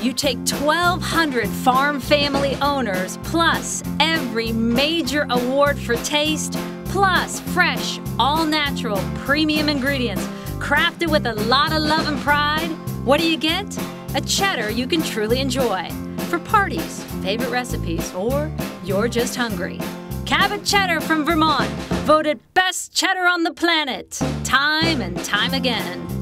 You take 1,200 farm family owners, plus every major award for taste, plus fresh, all-natural, premium ingredients, crafted with a lot of love and pride. What do you get? A cheddar you can truly enjoy. For parties, favorite recipes, or you're just hungry. Cabot Cheddar from Vermont, voted best cheddar on the planet, time and time again.